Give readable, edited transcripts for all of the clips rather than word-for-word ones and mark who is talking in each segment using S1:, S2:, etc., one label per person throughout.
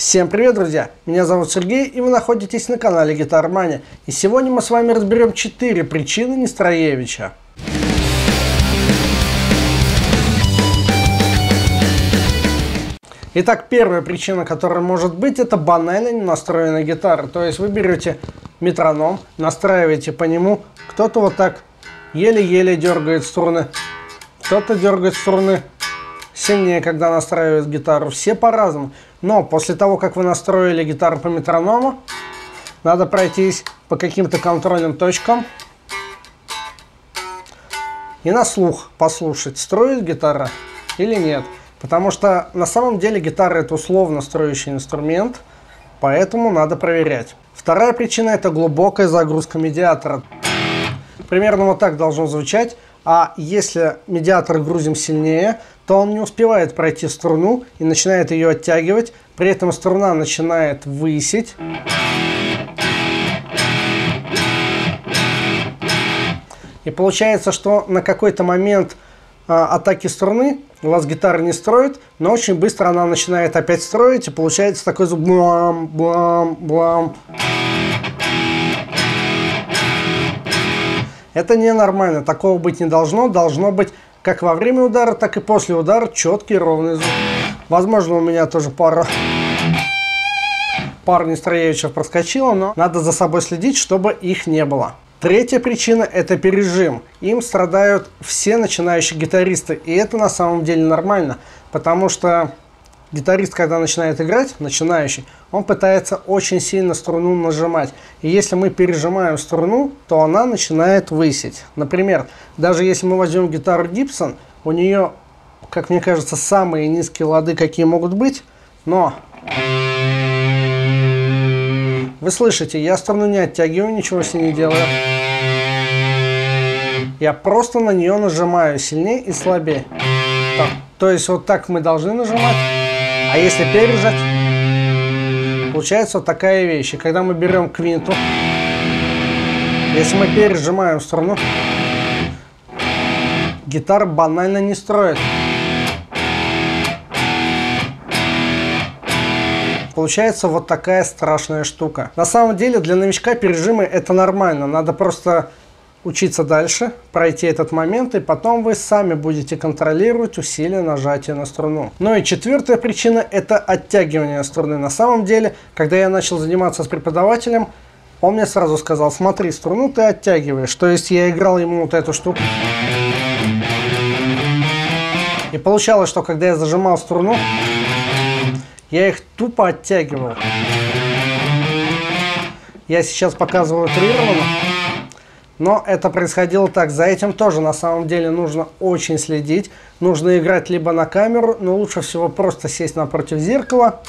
S1: Всем привет, друзья! Меня зовут Сергей, и вы находитесь на канале Guitar Mania. И сегодня мы с вами разберем 4 причины Нестроевича. Итак, первая причина, которая может быть, это банально не настроенная гитара. То есть вы берете метроном, настраиваете по нему, кто-то вот так еле-еле дергает струны, кто-то дергает струны сильнее, когда настраивает гитару. Все по-разному. Но после того, как вы настроили гитару по метроному, надо пройтись по каким-то контрольным точкам и на слух послушать, строит гитара или нет. Потому что на самом деле гитара — это условно строящий инструмент, поэтому надо проверять. Вторая причина — это глубокая загрузка медиатора. Примерно вот так должно звучать. А если медиатор грузим сильнее, то он не успевает пройти струну и начинает ее оттягивать. При этом струна начинает высить. И получается, что на какой-то момент атаки струны у вас гитара не строит, но очень быстро она начинает опять строить, и получается такой звук блам-блам-блам. Это ненормально, такого быть не должно. Должно быть как во время удара, так и после удара четкий ровный звук. Возможно, у меня тоже пара Нестроевичев проскочила, но надо за собой следить, чтобы их не было. Третья причина — это пережим. Им страдают все начинающие гитаристы, и это на самом деле нормально, потому что гитарист, когда начинает играть, начинающий, он пытается очень сильно струну нажимать. И если мы пережимаем струну, то она начинает высить. Например, даже если мы возьмем гитару Gibson, у нее, как мне кажется, самые низкие лады, какие могут быть, но вы слышите, я струну не оттягиваю, ничего с ней не делаю. Я просто на нее нажимаю сильнее и слабее. Так. То есть вот так мы должны нажимать. А если пережать, получается вот такая вещь. И когда мы берем квинту, если мы пережимаем струну, гитара банально не строит. Получается вот такая страшная штука. На самом деле для новичка пережимы — это нормально. Надо просто учиться дальше, пройти этот момент, и потом вы сами будете контролировать усилие нажатия на струну. Ну и четвертая причина — это оттягивание струны. На самом деле, когда я начал заниматься с преподавателем, он мне сразу сказал: смотри, струну ты оттягиваешь. То есть я играл ему вот эту штуку. И получалось, что когда я зажимал струну, я их тупо оттягивал. Я сейчас показываю утрированно. Но это происходило так. За этим тоже на самом деле нужно очень следить. Нужно играть либо на камеру, но лучше всего просто сесть напротив зеркала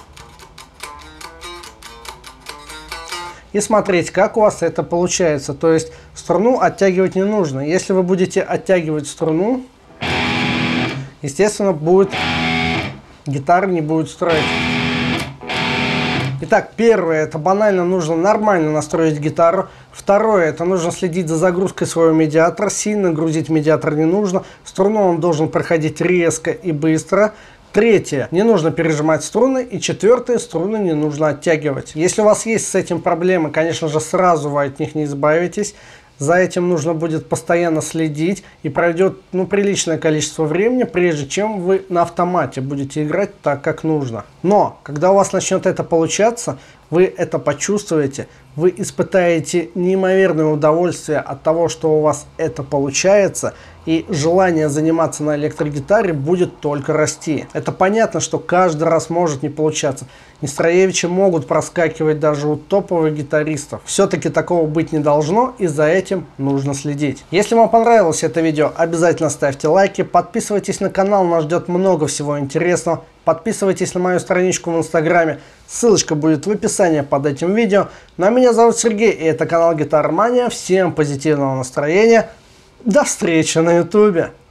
S1: и смотреть, как у вас это получается. То есть струну оттягивать не нужно. Если вы будете оттягивать струну, естественно, гитара не будет строить. Итак, первое — это банально нужно нормально настроить гитару. Второе — это нужно следить за загрузкой своего медиатора. Сильно грузить медиатор не нужно. Струну он должен проходить резко и быстро. Третье — не нужно пережимать струны. И четвертое — струны не нужно оттягивать. Если у вас есть с этим проблемы, конечно же, сразу вы от них не избавитесь. За этим нужно будет постоянно следить, и пройдет приличное количество времени, прежде чем вы на автомате будете играть так, как нужно. Но когда у вас начнет это получаться, вы это почувствуете, вы испытаете неимоверное удовольствие от того, что у вас это получается, и желание заниматься на электрогитаре будет только расти. Это понятно, что каждый раз может не получаться. Нестроевичи могут проскакивать даже у топовых гитаристов. Все-таки такого быть не должно, и за этим нужно следить. Если вам понравилось это видео, обязательно ставьте лайки, подписывайтесь на канал, нас ждет много всего интересного. Подписывайтесь на мою страничку в Инстаграме, ссылочка будет в описании под этим видео. Ну а меня зовут Сергей, и это канал Guitar Mania. Всем позитивного настроения, до встречи на ютубе!